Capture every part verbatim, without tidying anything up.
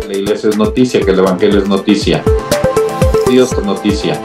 Que la iglesia es noticia, que el evangelio es noticia. Dios es noticia.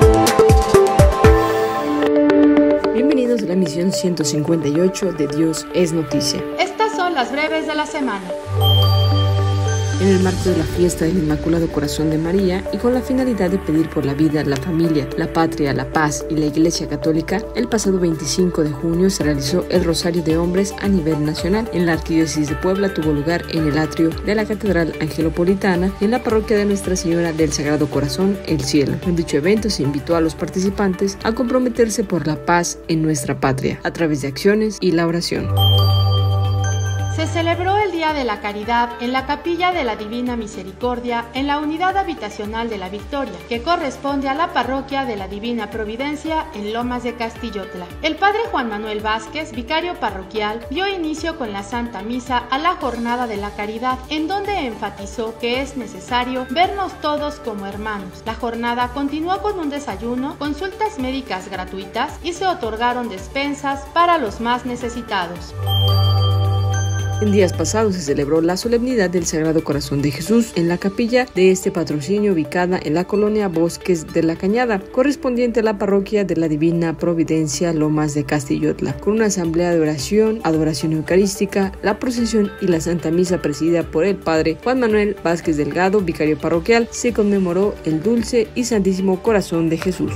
Bienvenidos a la emisión ciento cincuenta y ocho de Dios es noticia. Estas son las breves de la semana. En el marco de la fiesta del Inmaculado Corazón de María y con la finalidad de pedir por la vida, la familia, la patria, la paz y la Iglesia Católica, el pasado veinticinco de junio se realizó el Rosario de Hombres a nivel nacional. En la Arquidiócesis de Puebla tuvo lugar en el atrio de la Catedral Angelopolitana y en la parroquia de Nuestra Señora del Sagrado Corazón, El Cielo. En dicho evento se invitó a los participantes a comprometerse por la paz en nuestra patria, a través de acciones y la oración. Se celebró el Día de la Caridad en la Capilla de la Divina Misericordia en la Unidad Habitacional de la Victoria, que corresponde a la Parroquia de la Divina Providencia en Lomas de Castillotla. El Padre Juan Manuel Vázquez, vicario parroquial, dio inicio con la Santa Misa a la Jornada de la Caridad, en donde enfatizó que es necesario vernos todos como hermanos. La jornada continuó con un desayuno, consultas médicas gratuitas y se otorgaron despensas para los más necesitados. En días pasados se celebró la solemnidad del Sagrado Corazón de Jesús en la capilla de este patrocinio ubicada en la colonia Bosques de la Cañada, correspondiente a la parroquia de la Divina Providencia Lomas de Castillotla, con una asamblea de oración, adoración eucarística, la procesión y la Santa Misa presidida por el Padre Juan Manuel Vázquez Delgado, vicario parroquial. Se conmemoró el Dulce y Santísimo Corazón de Jesús.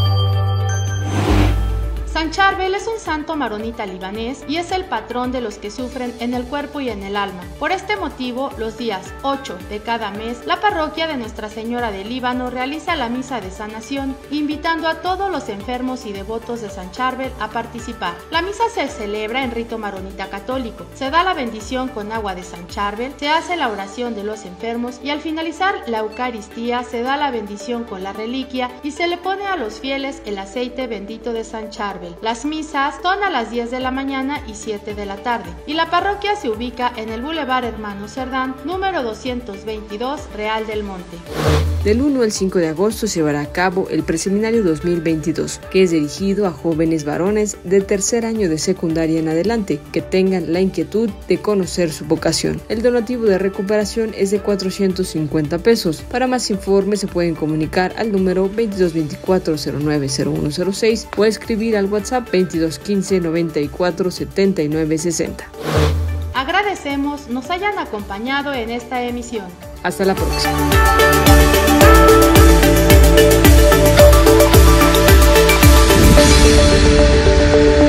San Charbel es un santo maronita libanés y es el patrón de los que sufren en el cuerpo y en el alma. Por este motivo, los días ocho de cada mes, la parroquia de Nuestra Señora del Líbano realiza la misa de sanación, invitando a todos los enfermos y devotos de San Charbel a participar. La misa se celebra en rito maronita católico. Se da la bendición con agua de San Charbel, se hace la oración de los enfermos y al finalizar la Eucaristía se da la bendición con la reliquia y se le pone a los fieles el aceite bendito de San Charbel. Las misas son a las diez de la mañana y siete de la tarde y la parroquia se ubica en el Boulevard Hermano Cerdán, número doscientos veintidós, Real del Monte. Del uno al cinco de agosto se llevará a cabo el Preseminario dos mil veintidós, que es dirigido a jóvenes varones de tercer año de secundaria en adelante que tengan la inquietud de conocer su vocación. El donativo de recuperación es de cuatrocientos cincuenta pesos. Para más informes se pueden comunicar al número veintidós veinticuatro cero nueve cero uno cero seis o escribir al WhatsApp veintidós quince noventa y cuatro setenta y nueve sesenta. Agradecemos nos hayan acompañado en esta emisión. Hasta la próxima. Thank you.